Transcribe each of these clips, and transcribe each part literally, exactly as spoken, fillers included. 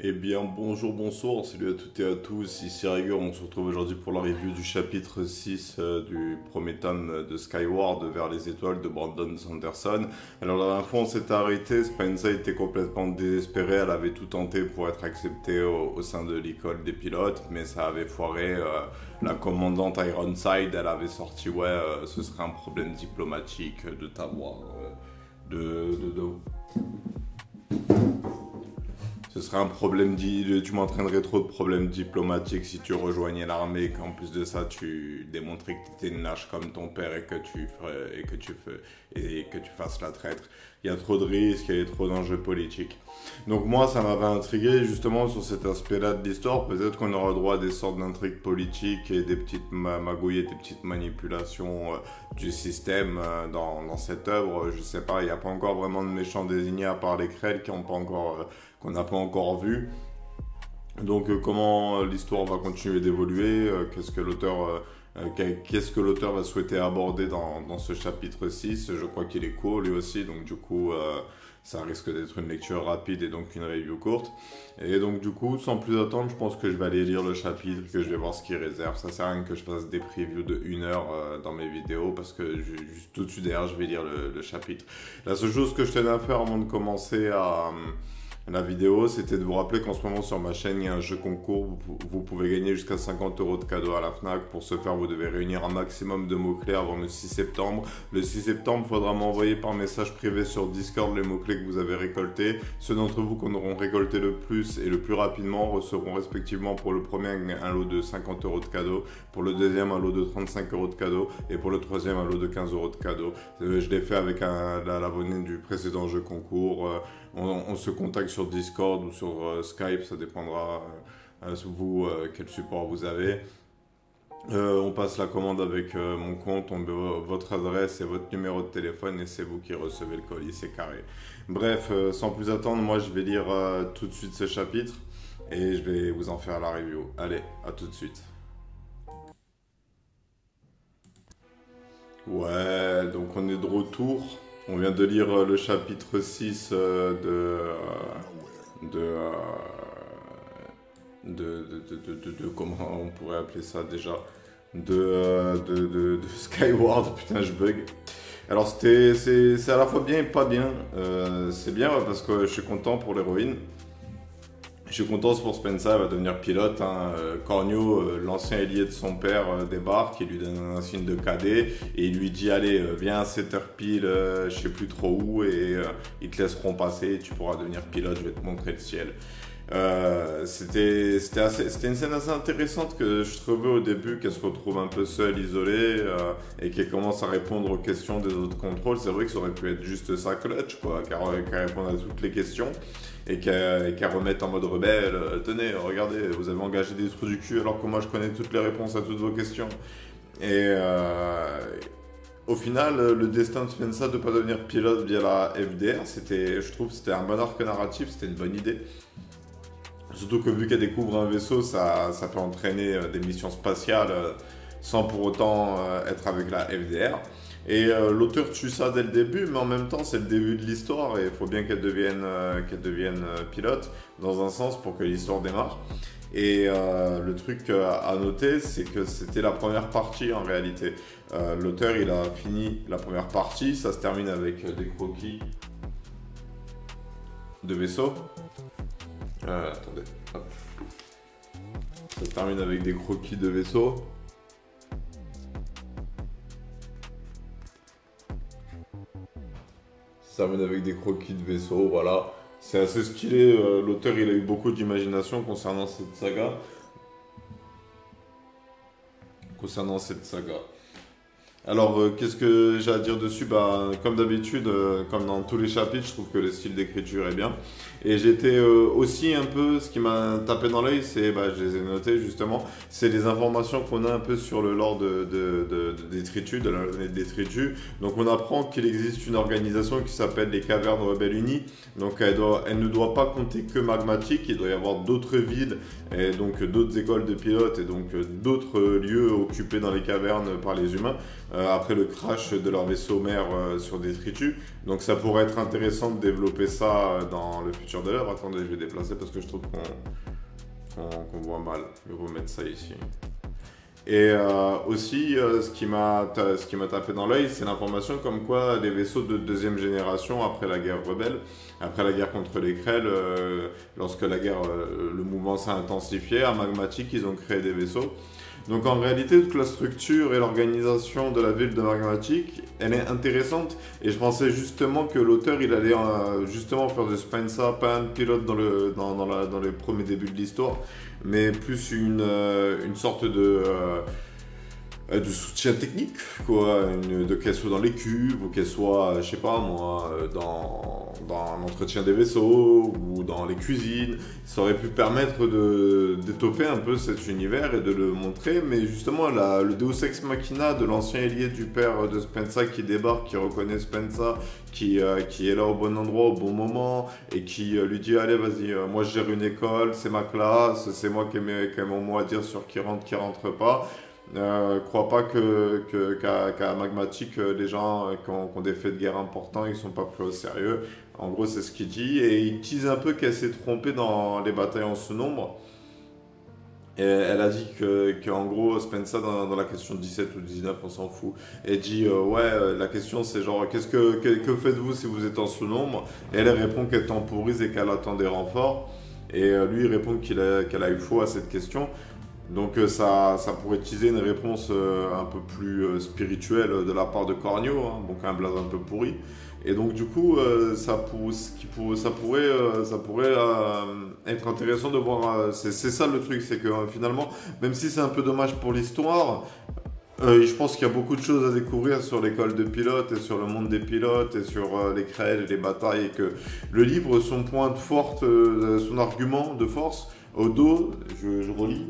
Eh bien, bonjour, bonsoir, salut à toutes et à tous, ici Rigueur, on se retrouve aujourd'hui pour la review du chapitre six euh, du premier tome de Skyward vers les étoiles de Brandon Sanderson. Alors la dernière fois on s'était arrêté, Spencer était complètement désespérée, elle avait tout tenté pour être acceptée au, au sein de l'école des pilotes, mais ça avait foiré. Euh, la commandante Ironside, elle avait sorti, ouais, euh, ce serait un problème diplomatique de t'avoir, euh, de... de, de... Ce serait un problème, di... tu m'entraînerais trop de problèmes diplomatiques si tu rejoignais l'armée, et qu'en plus de ça, tu démontrais que tu étais une lâche comme ton père et que tu ferais... et que tu fais... et que tu fasses la traître. Il y a trop de risques, il y a trop d'enjeux politiques. Donc moi, ça m'avait intrigué justement sur cet aspect-là de l'histoire. Peut-être qu'on aura droit à des sortes d'intrigues politiques et des petites ma magouilles et des petites manipulations euh, du système euh, dans, dans cette œuvre. Je sais pas, il n'y a pas encore vraiment de méchants désignés à part les Krell qui n'ont pas encore... Euh, qu'on n'a pas encore vu. Donc euh, comment l'histoire va continuer d'évoluer, euh, qu'est-ce que l'auteur euh, qu'est-ce que l'auteur va souhaiter aborder dans, dans ce chapitre six. Je crois qu'il est court lui aussi, donc du coup euh, ça risque d'être une lecture rapide et donc une review courte. Et donc du coup, sans plus attendre, je pense que je vais aller lire le chapitre, que je vais voir ce qu'il réserve. Ça sert à rien que je fasse des previews de une heure euh, dans mes vidéos, parce que je, juste tout de suite derrière, je vais lire le, le chapitre. La seule chose que je tenais à faire avant de commencer à... la vidéo, c'était de vous rappeler qu'en ce moment sur ma chaîne, il y a un jeu concours. Vous, vous pouvez gagner jusqu'à cinquante euros de cadeaux à la Fnac. Pour ce faire, vous devez réunir un maximum de mots-clés avant le six septembre. Le six septembre, il faudra m'envoyer par message privé sur Discord les mots-clés que vous avez récoltés. Ceux d'entre vous qu'on auront récolté le plus et le plus rapidement recevront respectivement pour le premier un lot de cinquante euros de cadeaux, pour le deuxième un lot de trente-cinq euros de cadeaux et pour le troisième un lot de quinze euros de cadeaux. Je l'ai fait avec l'abonné du précédent jeu concours. On, on se contacte sur Discord ou sur euh, Skype, ça dépendra euh, vous euh, quel support vous avez. Euh, on passe la commande avec euh, mon compte, on met votre adresse et votre numéro de téléphone et c'est vous qui recevez le colis, c'est carré. Bref, euh, sans plus attendre, moi je vais lire euh, tout de suite ce chapitre et je vais vous en faire la review. Allez, à tout de suite. Ouais, donc on est de retour. On vient de lire le chapitre six euh, de, de, euh, de, de, de, de, de, comment on pourrait appeler ça déjà, de, euh, de, de, de Skyward, putain je bug. Alors c'était, c'est, c'est à la fois bien et pas bien. Euh, c'est bien ouais, parce que je suis content pour l'héroïne. Je suis content pour Spencer, elle va devenir pilote. Hein. Cornio, euh, l'ancien ailier de son père, euh, débarque, il lui donne un insigne de cadet et il lui dit allez, euh, viens à sept heures pile, euh, je sais plus trop où, et euh, ils te laisseront passer, tu pourras devenir pilote, je vais te montrer le ciel. Euh, c'était c'était une scène assez intéressante que je trouvais au début, qu'elle se retrouve un peu seule, isolée, euh, et qu'elle commence à répondre aux questions des autres contrôles. C'est vrai que ça aurait pu être juste sa clutch, quoi, qu'elle qu réponde à toutes les questions et qu'elle qu remette en mode rebelle. Euh, tenez, regardez, vous avez engagé des trous du cul alors que moi je connais toutes les réponses à toutes vos questions. Et euh, au final, le destin de Spencer de ne pas devenir pilote via la F D R, c'était, je trouve, c'était un bon arc narratif, c'était une bonne idée. Surtout que vu qu'elle découvre un vaisseau, ça, ça peut entraîner des missions spatiales sans pour autant être avec la F D R. Et euh, l'auteur tue ça dès le début, mais en même temps c'est le début de l'histoire et il faut bien qu'elle devienne, euh, qu'elle devienne euh, pilote dans un sens pour que l'histoire démarre. Et euh, le truc euh, à noter, c'est que c'était la première partie en réalité. Euh, l'auteur il a fini la première partie, ça se termine avec des croquis de vaisseau. Euh, attendez, hop. Ça se termine avec des croquis de vaisseau. Ça se termine avec des croquis de vaisseau, voilà. C'est assez stylé, euh, l'auteur il a eu beaucoup d'imagination concernant cette saga. Concernant cette saga. Alors, euh, qu'est-ce que j'ai à dire dessus? Bah, comme d'habitude, euh, comme dans tous les chapitres, je trouve que le style d'écriture est bien. Et j'étais euh, aussi un peu, ce qui m'a tapé dans l'œil, c'est, bah, je les ai notés justement, c'est les informations qu'on a un peu sur le lore de, de, de, de Détritus, de la planète Détritus. Donc on apprend qu'il existe une organisation qui s'appelle les Cavernes Rebelles Unies. Donc elle, doit, elle ne doit pas compter que Magmatic, il doit y avoir d'autres villes, et donc d'autres écoles de pilotes, et donc d'autres lieux occupés dans les cavernes par les humains. euh, après le crash de leur vaisseau mère euh, sur Détritus. Donc ça pourrait être intéressant de développer ça dans le futur de l'œuvre. Attendez, je vais déplacer parce que je trouve qu'on qu'on, qu'on voit mal. Je vais remettre ça ici. Et euh, aussi, euh, ce qui m'a ce qui m'a tapé dans l'œil, c'est l'information comme quoi les vaisseaux de deuxième génération, après la guerre rebelle, après la guerre contre les Krell, euh, lorsque la guerre, euh, le mouvement s'est intensifié, à Magmatic, ils ont créé des vaisseaux. Donc en réalité, toute la structure et l'organisation de la ville de Magmatic, elle est intéressante. Et je pensais justement que l'auteur, il allait euh, justement faire de Spensa pas un pilote dans, le, dans, dans, la, dans les premiers débuts de l'histoire, mais plus une, euh, une sorte de... Euh, de soutien technique, quoi, une, de qu'elle soit dans les cuves, ou qu'elle soit, je sais pas moi, dans, dans l'entretien des vaisseaux, ou dans les cuisines. Ça aurait pu permettre de, d'étoffer un peu cet univers et de le montrer, mais justement, la, le Deus Ex Machina de l'ancien ailier du père de Spensa qui débarque, qui reconnaît Spensa, qui, euh, qui est là au bon endroit, au bon moment, et qui euh, lui dit, allez, vas-y, euh, moi je gère une école, c'est ma classe, c'est moi qui ai, mes, qui ai mon mot à dire sur qui rentre, qui rentre pas. Euh, crois pas que, que, qu'à, qu'à Magmatic, euh, les gens euh, qui, ont, qui ont des faits de guerre importants, ils sont pas pris au sérieux. En gros, c'est ce qu'il dit. Et il tease un peu qu'elle s'est trompée dans les batailles en sous-nombre. Et elle a dit que, qu'en gros, Spensa, dans, dans la question dix-sept ou dix-neuf, on s'en fout, elle dit euh, ouais, euh, la question c'est genre, qu'est-ce que, que, que faites-vous si vous êtes en sous-nombre? Et elle répond qu'elle temporise et qu'elle attend des renforts. Et euh, lui, il répond qu'il a, qu'elle a eu faux à cette question. Donc euh, ça, ça pourrait utiliser une réponse euh, un peu plus euh, spirituelle de la part de Cornio, hein, donc un blaze un peu pourri. Et donc du coup, euh, ça, pour, qui pour, ça pourrait, euh, ça pourrait euh, être intéressant de voir. Euh, c'est, c'est ça le truc, c'est que euh, finalement, même si c'est un peu dommage pour l'histoire, euh, je pense qu'il y a beaucoup de choses à découvrir sur l'école de pilote et sur le monde des pilotes et sur euh, les Krell et les batailles. Et que le livre, son point de force, euh, son argument de force, au dos, je, je relis.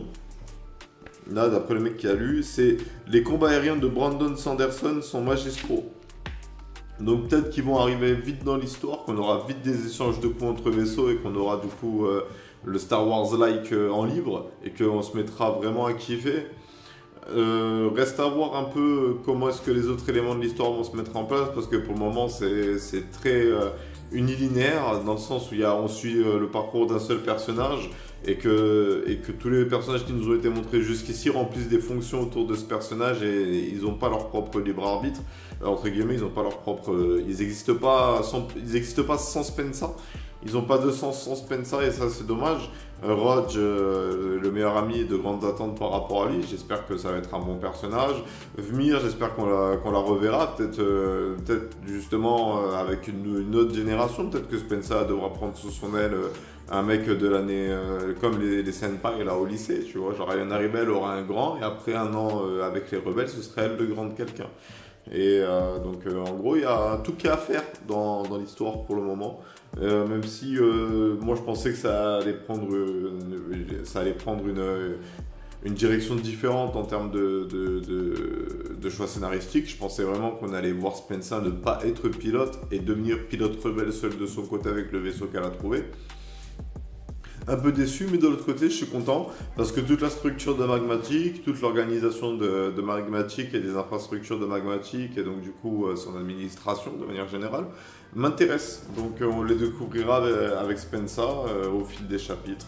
Là, d'après le mec qui a lu, c'est les combats aériens de Brandon Sanderson sont magistraux. Donc peut-être qu'ils vont arriver vite dans l'histoire, qu'on aura vite des échanges de coups entre vaisseaux et qu'on aura du coup euh, le Star Wars-like euh, en livre et qu'on se mettra vraiment à kiffer. Euh, reste à voir un peu comment est-ce que les autres éléments de l'histoire vont se mettre en place parce que pour le moment c'est, c'est très euh, unilinéaire dans le sens où il y a, on suit euh, le parcours d'un seul personnage et que, et que tous les personnages qui nous ont été montrés jusqu'ici remplissent des fonctions autour de ce personnage et, et ils n'ont pas leur propre libre arbitre. Euh, entre guillemets, ils n'ont pas leur propre... Euh, ils n'existent pas, sans, ils existent pas sans Spensa. Ils n'ont pas de sens sans Spensa et ça c'est dommage. Euh, Rog, euh, le meilleur ami de grandes attentes par rapport à lui, j'espère que ça va être un bon personnage. Vmir, j'espère qu'on la, qu'on la reverra, peut-être euh, peut-être justement euh, avec une, une autre génération, peut-être que Spensa devra prendre sous son aile euh, un mec de l'année, euh, comme les, les senpai là au lycée, tu vois, genre Ayana Rebel aura un grand et après un an euh, avec les rebelles, ce serait elle le grand de quelqu'un. Et euh, donc euh, en gros, il y a tout qui est à faire dans, dans l'histoire pour le moment. Euh, même si euh, moi je pensais que ça allait prendre, une, ça allait prendre une, une direction différente en termes de, de, de, de choix scénaristiques. Je pensais vraiment qu'on allait voir Spensa ne pas être pilote et devenir pilote rebelle seul de son côté avec le vaisseau qu'elle a trouvé. Un peu déçu, mais de l'autre côté, je suis content parce que toute la structure de Magmatic, toute l'organisation de, de Magmatic et des infrastructures de Magmatic et donc du coup euh, son administration de manière générale m'intéresse. Donc euh, on les découvrira avec Spensa euh, au fil des chapitres.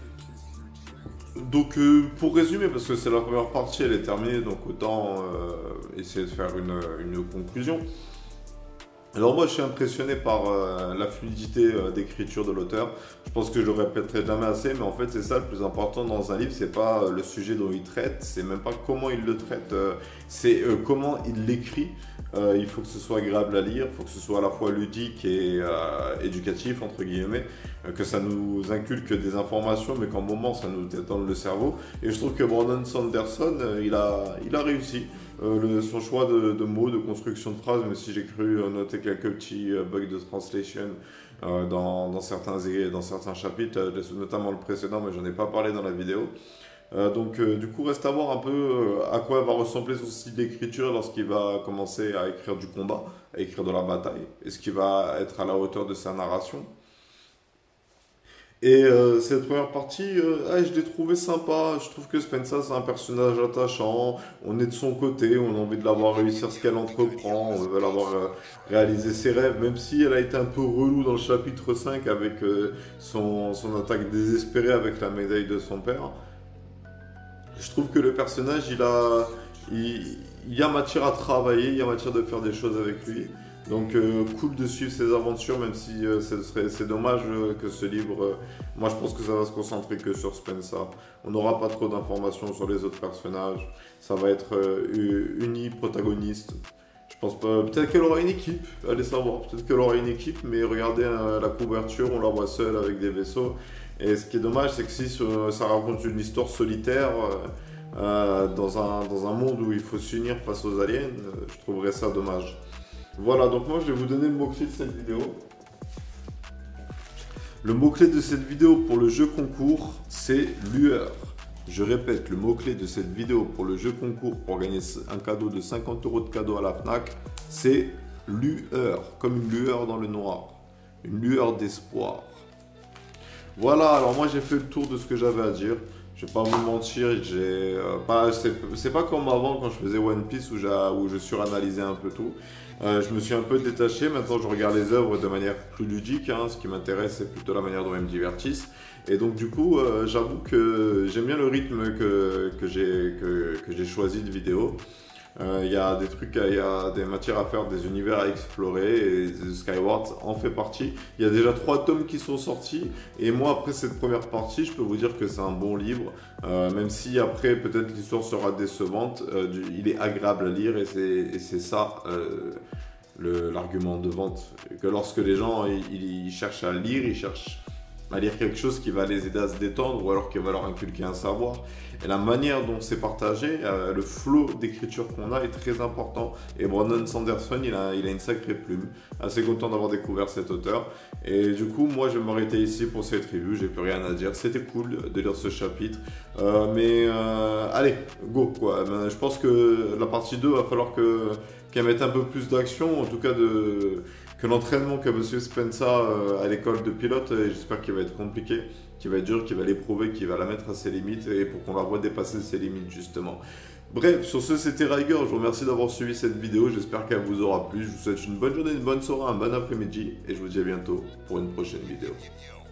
Donc euh, pour résumer, parce que c'est la première partie, elle est terminée, donc autant euh, essayer de faire une, une conclusion. Alors moi je suis impressionné par euh, la fluidité euh, d'écriture de l'auteur. Je pense que je le répéterai jamais assez, mais en fait c'est ça le plus important dans un livre, c'est pas euh, le sujet dont il traite, c'est même pas comment il le traite, euh, c'est euh, comment il l'écrit. Euh, il faut que ce soit agréable à lire, il faut que ce soit à la fois ludique et euh, éducatif entre guillemets, euh, que ça nous inculque des informations, mais qu'en moment ça nous détende le cerveau. Et je trouve que Brandon Sanderson, euh, il a, il a réussi. Euh, le, son choix de, de mots, de construction de phrases, même si j'ai cru euh, noter quelques petits euh, bugs de translation euh, dans, dans, certains, dans certains chapitres, euh, notamment le précédent, mais j'en ai pas parlé dans la vidéo. Euh, donc euh, du coup, reste à voir un peu euh, à quoi va ressembler son style d'écriture lorsqu'il va commencer à écrire du combat, à écrire de la bataille. Est-ce qu'il va être à la hauteur de sa narration ? Et euh, cette première partie, euh, ah, je l'ai trouvé sympa. Je trouve que Spencer, c'est un personnage attachant. On est de son côté, on a envie de la voir réussir ce qu'elle entreprend. On veut la voir euh, réaliser ses rêves, même si elle a été un peu relou dans le chapitre cinq avec euh, son, son attaque désespérée avec la médaille de son père. Je trouve que le personnage, il a, il, il y a matière à travailler, il y a matière de faire des choses avec lui. Donc euh, cool de suivre ses aventures, même si euh, ce serait- c'est dommage euh, que ce livre, euh, moi je pense que ça va se concentrer que sur Spencer. On n'aura pas trop d'informations sur les autres personnages. Ça va être euh, u- uni protagoniste. Je pense pas. Peut-être qu'elle aura une équipe. Allez savoir. Peut-être qu'elle aura une équipe, mais regardez euh, la couverture, on la voit seule avec des vaisseaux. Et ce qui est dommage, c'est que si ce- ça raconte une histoire solitaire euh, euh, dans un, dans un monde où il faut s'unir face aux aliens, euh, je trouverais ça dommage. Voilà, donc moi je vais vous donner le mot-clé de cette vidéo. Le mot-clé de cette vidéo pour le jeu concours, c'est lueur. Je répète, le mot-clé de cette vidéo pour le jeu concours pour gagner un cadeau de cinquante euros de cadeau à la FNAC, c'est lueur, comme une lueur dans le noir. Une lueur d'espoir. Voilà, alors moi j'ai fait le tour de ce que j'avais à dire. Je vais pas vous mentir, j'ai euh, pas, c'est c'est pas comme avant quand je faisais One Piece où, j'ai- où je suranalysais un peu tout. Euh, je me suis un peu détaché, maintenant je regarde les œuvres de manière plus ludique, hein. Ce qui m'intéresse c'est plutôt la manière dont elles me divertissent. Et donc du coup, euh, j'avoue que j'aime bien le rythme que, que j'ai que, que j'ai choisi de vidéo. Euh, Il y a des trucs, il y a des matières à faire, des univers à explorer et The Skyward en fait partie. Il y a déjà trois tomes qui sont sortis et moi après cette première partie, je peux vous dire que c'est un bon livre, euh, même si après peut-être l'histoire sera décevante, euh, du- il est agréable à lire et c'est et c'est ça euh, le- l'argument de vente. Que lorsque les gens ils, ils cherchent à lire, ils cherchent à lire quelque chose qui va les aider à se détendre ou alors qui va leur inculquer un savoir. Et la manière dont c'est partagé, euh, le flow d'écriture qu'on a est très important. Et Brandon Sanderson, il a, il a une sacrée plume. Assez content d'avoir découvert cet auteur. Et du coup, moi, je vais m'arrêter ici pour cette review. J'ai plus rien à dire. C'était cool de lire ce chapitre. Euh, mais euh, allez, go quoi. Ben, je pense que la partie deux, va falloir que, qu'elle mette un peu plus d'action. En tout cas, de, que l'entraînement qu'a monsieur Spencer euh, à l'école de pilote, et j'espère qu'il va être compliqué, qu'il va être dur, qu'il va l'éprouver, qu'il va la mettre à ses limites et pour qu'on la voit dépasser ses limites justement. Bref, sur ce, c'était Riger. Je vous remercie d'avoir suivi cette vidéo. J'espère qu'elle vous aura plu. Je vous souhaite une bonne journée, une bonne soirée, un bon après-midi et je vous dis à bientôt pour une prochaine vidéo.